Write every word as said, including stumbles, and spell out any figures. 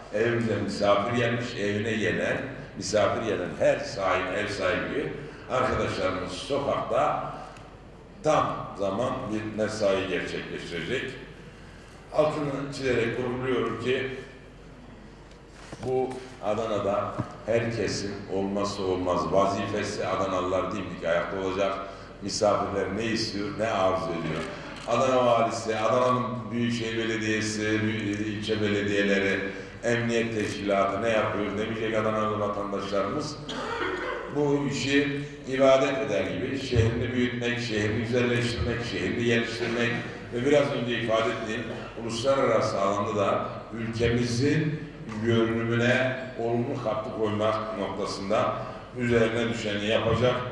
evimize misafir gelmiş, evine gelen, misafir gelen her sahibi, ev sahibi arkadaşlarımız sokakta tam zaman bir mesai gerçekleştirecek. Altını çizerek vurguluyorum ki bu Adana'da herkesin olmazsa olmaz vazifesi. Adanalılar dimdik ayakta olacak. Misafirler ne istiyor, ne arzu ediyor. Adana Valisi, Adana'nın Büyükşehir Belediyesi, ilçe belediyeleri, emniyet teşkilatı ne yapıyor demeyecek Adanalı vatandaşlarımız. Bu işi ibadet eder gibi şehrini büyütmek, şehrini güzelleştirmek, şehrini geliştirmek ve biraz önce ifade ettiğim uluslararası alanda da ülkemizin görünümüne olumlu katkı koymak noktasında üzerine düşeni yapacak